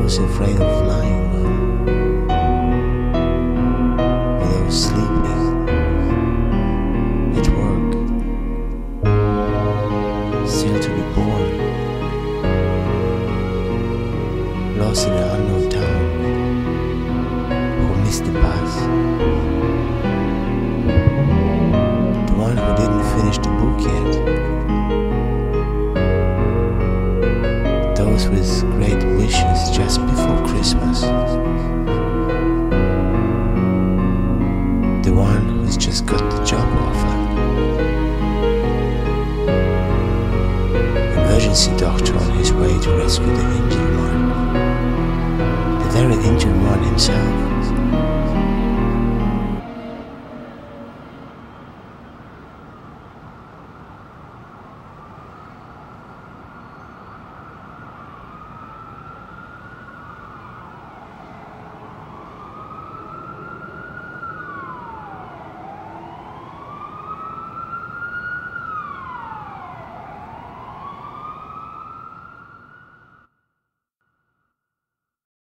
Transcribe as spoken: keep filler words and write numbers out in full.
was afraid of flying well, but I was sleeping at work, still to be born, lost in an unknown town, who missed the bus, the one who didn't finish the book yet, those with great wishes just before Christmas, the one who's just got the job offer, emergency doctor on his way to rescue the injured one, the very injured one himself.